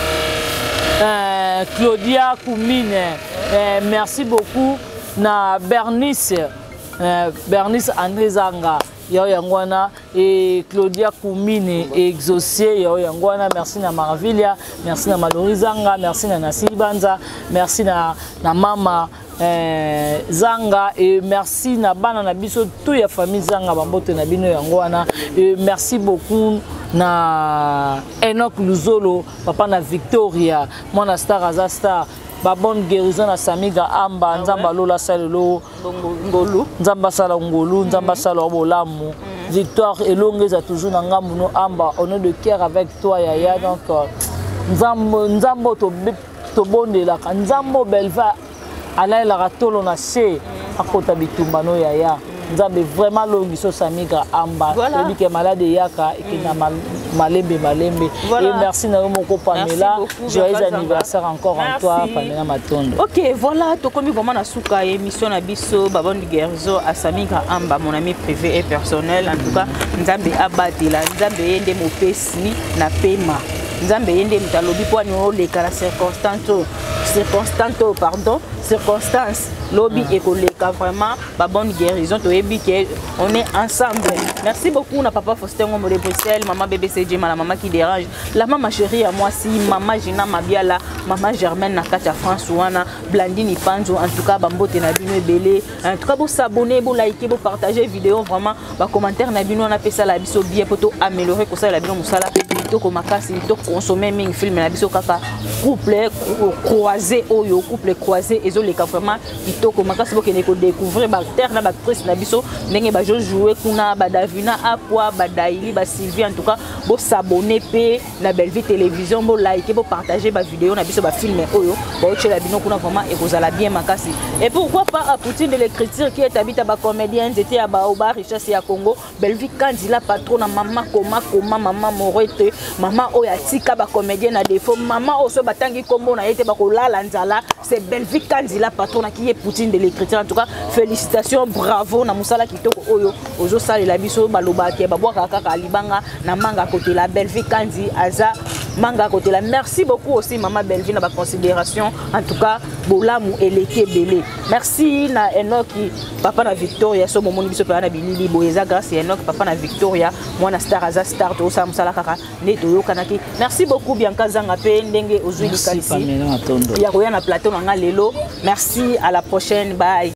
euh, Claudia Koumine euh, merci beaucoup na Bernice Euh, Bernice André Zanga yao yangwana et Claudia Koumine exaucé yao yangwana merci na Maravilia merci na Malori Zanga merci na Nasi Banza merci na na mama euh, Zanga et merci na bana na biso tout ya famille Zanga bambote na bino yangwana et merci beaucoup na Enoch Luzolo papa na Victoria mwana star aza star ba bonne guérison na Samiga amba nzamba lola salelo ngolu nzamba sala ngolu nzamba sala bolamu victoire elongeza toujours na ngambu no amba on est de cœur avec toi yaya donc nzambo nzambo to to bondela nzambo belva ala la ratolo na se akota bitumba no yaya nzambe vraiment longiso Samiga amba celui qui est malade yaka et qui n'a malembe malembe et merci na moko Pamela joyeux anniversaire encore en toi Pamela Matondo.
OK voilà to komi vraiment na suka émission na biso babon guerzo à Samiga amba mon ami privé et personnel en tout cas nzambe abatela nzambe yende mopesi na pema nzambe yende mutalobi po ni oleka la circonstance circonstance pardon circonstance lobby écoleka vraiment ba bonne guérison to ebi que on est ensemble. Merci beaucoup na papa Faustin Ngombo de Bruxelles, maman B B C J, la maman qui dérange, la maman chérie à moi si maman Gina Mabiala, maman Germaine na Katia François, Blandine Panzo, en tout cas bambote na bino belé, en tout cas vous s'abonner, vous liker, vous partager vidéo vraiment, ba commentaire na bino on a fait ça la biso bien pour améliorer comme ça la bino musala. kitoko makasi to consommer mingi film na biso kaka couple croisé oyo couple croisé ezoleka vraiment kitoko makasi bokene ko découvrir ba acteur na ba actrice na biso ndenge ba jouer kuna ba Davina Apwa ba Daili ba Sylvie en tout cas bo s'abonner pe na Belle Vie télévision bo liker bo partager ba vidéo na biso ba film oyo bo chela bino kuna vraiment et kozala bien makasi et pourquoi pas à Poutine de l'écriture qui est habité ba comédien était à ba Oba richesse ya Congo Belle Vie Kandila patron na maman koma koma maman morete maman oya tika ba comédien na défaut maman oso batangi kombo na yete ba kolala nzala c'est Belle Vie Kandila patron qui est Poutine de l'écriture en tout cas félicitations bravo na musala kitoko oyo ozo sala la biso baloba ke ba bwa kaka libanga na manga côté la Belle Vie Kandi aza manga côté la merci beaucoup aussi maman Belle Vie na ba considération en tout cas bolamu eleke belé merci na Enoki papa na Victoria so momoni biso pa na bilili boyeza grâce Enoki papa na Victoria mwana star aza star to sa musala kaka ne to yokanaki merci beaucoup Bianca Zanga pe ndenge ozui likalisi ya koya na plateau nga lelo merci à la prochaine bye.